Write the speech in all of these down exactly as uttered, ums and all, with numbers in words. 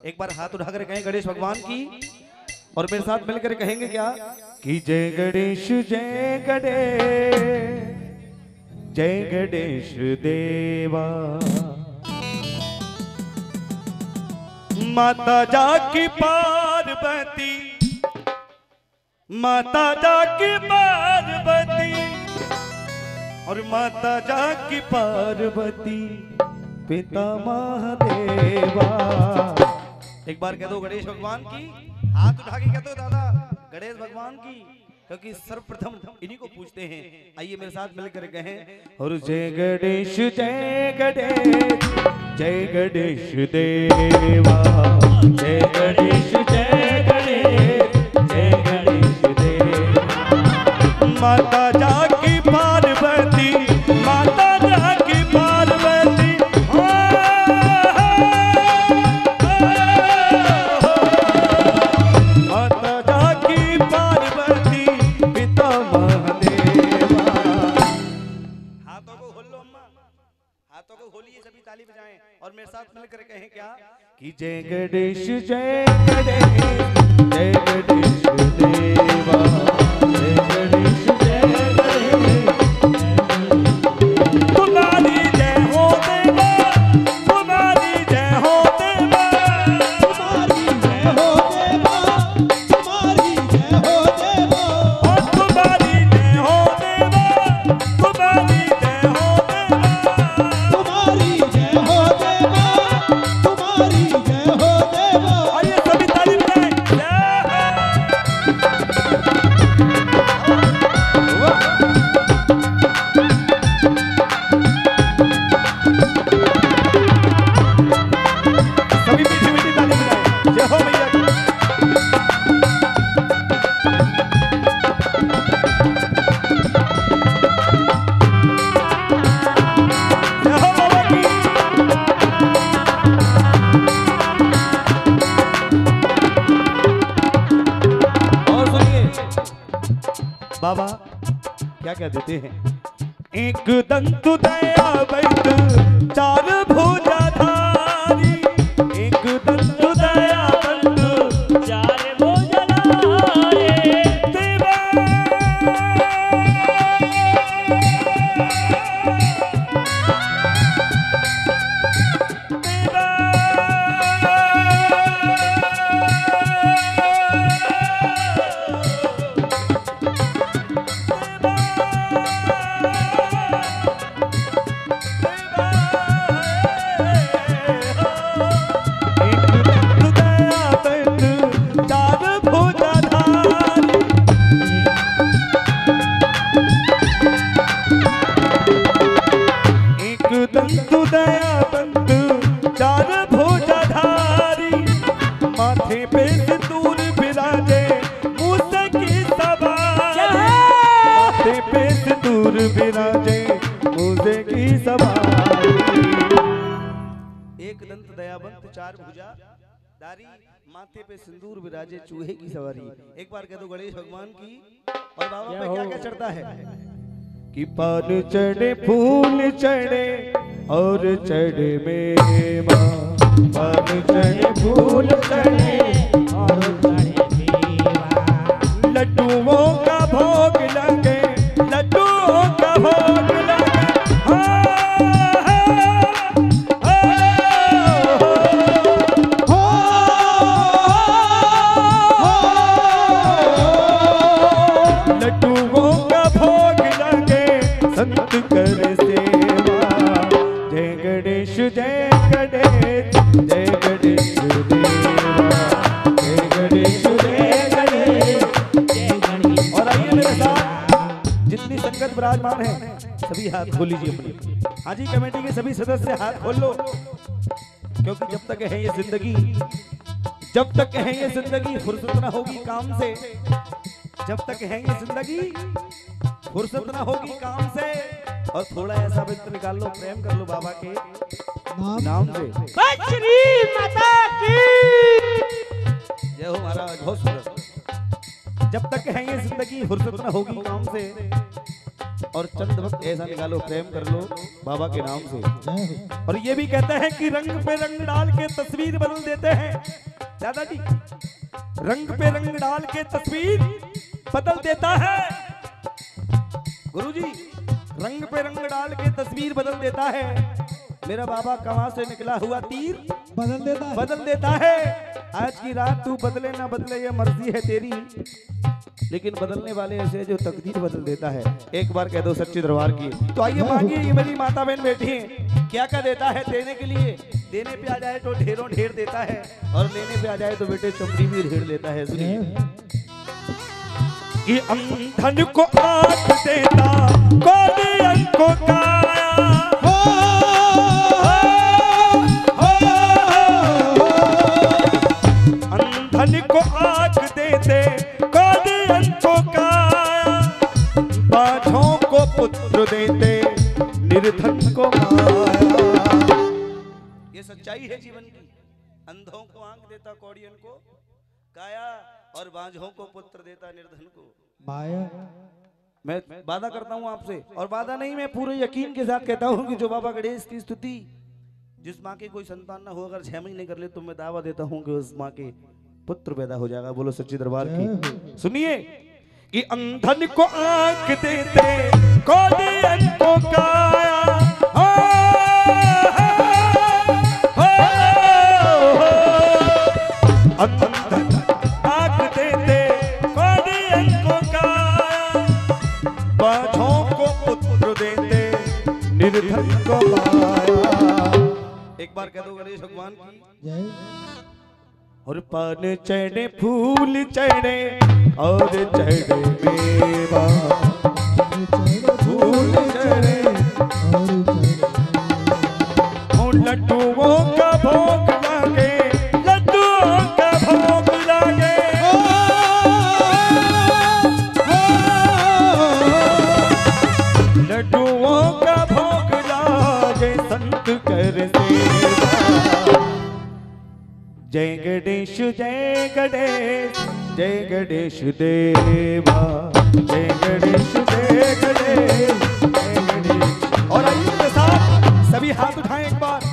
एक बार हाथ उठाकर कहें गणेश भगवान की, और मेरे साथ मिलकर कहेंगे क्या कि जय गणेश जय गणेश जय गणेश देवा। माता जाकी पार्वती, माता जाकी पार्वती, और माता जाकी पार्वती पिता महादेवा। एक बार कह दो गणेश भगवान की, हाथ उठा के कह दो दादा गणेश भगवान की, क्योंकि सर्वप्रथम इन्हीं को पूछते हैं। आइए मेरे साथ मिलकर कहें और जय गणेश जय गणेश जय गणेश देवा, जय गणेश जय गणेश जय गणेश देवा। माता जाकी पार्वती, माता जाकी पार्वती, माता जाकी पार्वती पिता महादेवा। हाथों को खोल लो अम्मा, हाथों को खोलिए, सभी ताली बजाएं और मेरे साथ मिलकर कहें क्या कि जय गणेश जय गणेश जय गणेश देवा, जय गणेश जय गणेश। तुम्हारी जय हो देवा, तुम्हारी जय हो देवा, तुम्हारी जय हो देवा, तुम्हारी जय हो देवा, और तुम्हारी जय हो देवा, तुम्हारी जय हो देवा, तुम्हारी जय हो देवा, तुम्हारी जय हो देवा। आइए सभी ताली बजाएं। सभी मीठी मीठी ताली बजाएं। जय हो मैया की। जय हो बाबा की। और सुनिए बाबा क्या क्या देते हैं। एक दंत दया वैद चार भुजाधारी, एक दंत दया वैद चार भुजाधारी देवा। देवा माथे पे सिंदूर विराजे मूसे की सवारी, माथे पे सिंदूर विराजे मूसे की सवारी। एक दंत दयावंत चार भुजा दारी, माथे पे सिंदूर विराजे चूहे की सवारी। एक बार कह दो गणेश भगवान की। और बाबा पे क्या क्या चढ़ता है कि पान चढ़े फूल चढ़े और चढ़े मेवा, पान चढ़े फूल चढ़े और चढ़े मेवा। लड्डुओं का भोग लगे, लड्डुओं का भोग लगे, लड्डुओं का भोग लगे संत कर सेवा। जय गणेश जय गणेश जय गणेश देवा, जय गणेश जय गणेश जय गणेश। और आइए मेरे साथ जितनी संगत विराजमान है सभी हाथ खोल लीजिए अपने। हाँ जी कमेटी के सभी सदस्य हाथ खोल लो, क्योंकि जब तक है ये जिंदगी, जब तक है ये जिंदगी फुर्सत ना होगी काम से, जब तक है ये जिंदगी फुर्सत ना होगी काम से। और थोड़ा ऐसा वक्त निकाल लो, प्रेम कर लो बाबा के नाम से। श्री माता की जय हो महाराज, बहुत सुंदर। जब तक है ये जिंदगी फुर्सत ना होगी काम से, और चंद वक्त ऐसा निकालो, प्रेम कर लो बाबा के नाम से। और ये भी कहते हैं कि रंग पे रंग डाल के तस्वीर बदल देते हैं दादाजी, रंग पे रंग डाल के तस्वीर बदल देता है गुरुजी, रंग पे रंग डाल के तस्वीर बदल देता है। मेरा बाबा कहां से निकला हुआ तीर बदल देता है, बदल देता है। आज की रात तू बदले ना बदले ये मर्जी है तेरी, लेकिन बदलने वाले ऐसे जो तकदीर बदल देता है। एक बार कह दो सच्चे दरबार की। तो आइए मांगिए, ये मेरी माता बहन बैठी हैं, क्या क्या देता है देने के लिए। देने पे आ जाए तो ढेरों ढेर देता है, और लेने पे आ जाए तो बेटे चमड़ी भी ढेर लेता है। सुनिए कि अंधन को आंख देता, कोढ़ियन को काया, अंधन को आंख देते, कोढ़ियन को काया, बाझों को पुत्र देते, निर्धन को माया। ये सच्चाई है जीवन की। अंधों को आंख देता, कोढ़ियन को काया, और बांझों को पुत्र देता, निर्धन को माया। मैं वादा करता हूं आपसे, और वादा नहीं, मैं पूरे यकीन के साथ कहता हूं कि जो बाबा गणेश की स्तुति, जिस माँ के कोई संतान ना हो, अगर छह महीने कर ले तो मैं दावा देता हूं कि उस माँ के पुत्र पैदा हो जाएगा। बोलो सच्ची दरबार की। सुनिए कि अंधन को आंख देते, कोढ़ियन को काया, अंधन आंख देते, कोढ़ियन को काया, बाझों को पुत्र देते, निर्धन को माया। एक बार कह दो गणेश भगवान की जय। और पान चढ़े फूल चढ़े और चढ़े मेवा, फूल चढ़े और लड्डुओं का भोग लागे, लड्डुओं का भोग लागे, लड्डुओं का भोग लागे, संत कर सेवा। जय गणेश जय गणेश जय गणेश देवा, जय गणेश जय गणेश जय गणेश। और आइए मेरे साथ सभी हाथ उठाएं एक बार।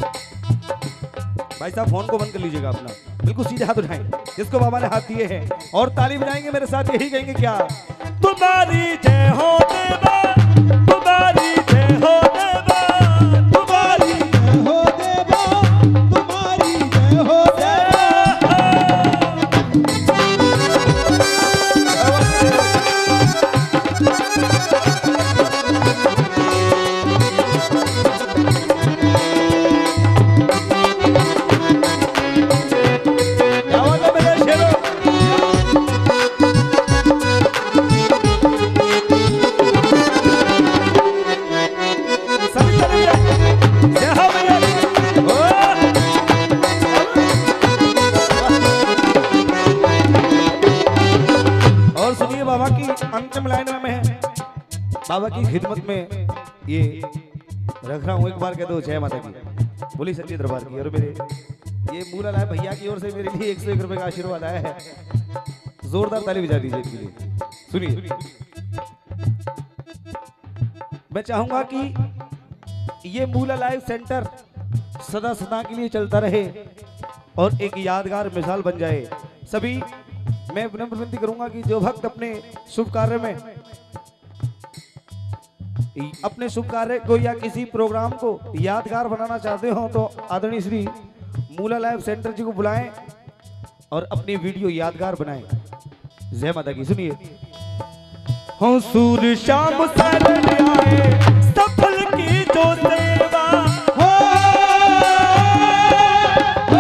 भाई साहब फोन को बंद कर लीजिएगा अपना, बिल्कुल सीधे हाथ उठाएं जिसको बाबा ने हाथ दिए हैं, और ताली बजाएंगे मेरे साथ। यही कहेंगे क्या, तुम्हारी जय हो देवा, तुम्हारी जय हो देवा, तुम्हारी जय हो देवा, तुम्हारी जय हो देवा। क्या बात है मेरे शेरों। सभी चले गए। जय हो भैया। ओ। और सुनिए बाबा की अंतिम लाइन में मैं बाबा की खिदमत में ये रख रहा हूँ। एक बार कह दो जय माता की, बोली सच्ची दरबार की। और मेरे ये मूला लाए भैया की ओर से मेरे लिए एक सौ एक रुपए का आशीर्वाद आया है। जोरदार ताली बजा दीजिए इसके लिए। सुनिए, मैं चाहूंगा कि ये मूला लाइव सेंटर सदा सदा के लिए चलता रहे और एक यादगार मिसाल बन जाए। सभी मैं विनम्र विनती करूंगा कि जो भक्त अपने शुभ कार्य में, अपने शुभ कार्य को या किसी प्रोग्राम को यादगार बनाना चाहते हो, तो आदरणीय श्री मूला लाइव सेंटर जी को बुलाएं और अपनी वीडियो यादगार बनाएं। जय माता की। सुनिए, हो सूर शाम शरण आए, सफल की जो सेवा, हो, हो,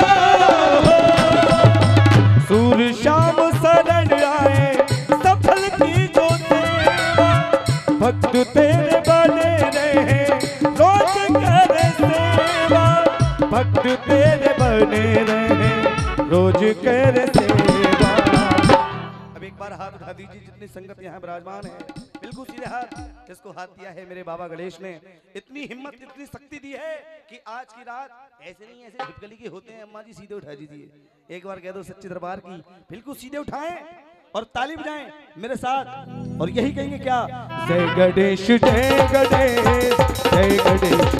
सूर शाम शरण आए, सफल की जो सेवा, भक्त तेरे बने रहे, रोज करे सेवा, भक्त तेरे बने रहे, रोज करे सेवा। अब एक बार हाथ उठा दीजिए जितनी संगत यहाँ विराजमान है, बिल्कुल सीधे हाथ। जिसको हाथ दिया है मेरे बाबा गणेश ने, इतनी हिम्मत इतनी शक्ति दी है कि आज की रात ऐसे नहीं, ऐसे ढिपकली के होते हैं। अम्मा जी सीधे उठा दीजिए, एक बार कह दो सच्चे दरबार की, बिल्कुल सीधे उठाएं। और ताली बजाएं मेरे साथ और यही कहेंगे क्या, जय गणेश जय गणेश जय गणेश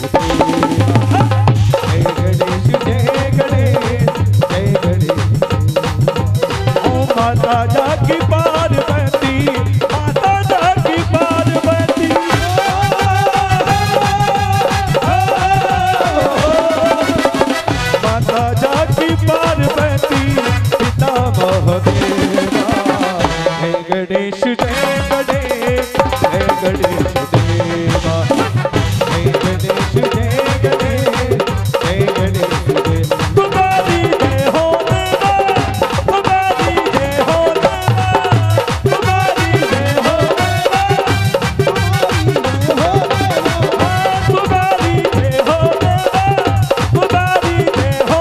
जय गणेश जय गणेश जय गणेश। ओ माता जाकी पार्वती, माता जाकी पार्वती, माता जाकी पार्वती पिता महादेवा। जय गणेश जय गणेश जय गणेश देवा, जय गणेश जय गणेश जय गणेश देवा। तुम्हारी जय हो देवा, तुम्हारी जय हो देवा, तुम्हारी जय हो देवा, तुम्हारी जय हो देवा, तुम्हारी जय हो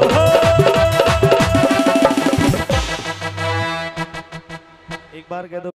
एक बार कह दो।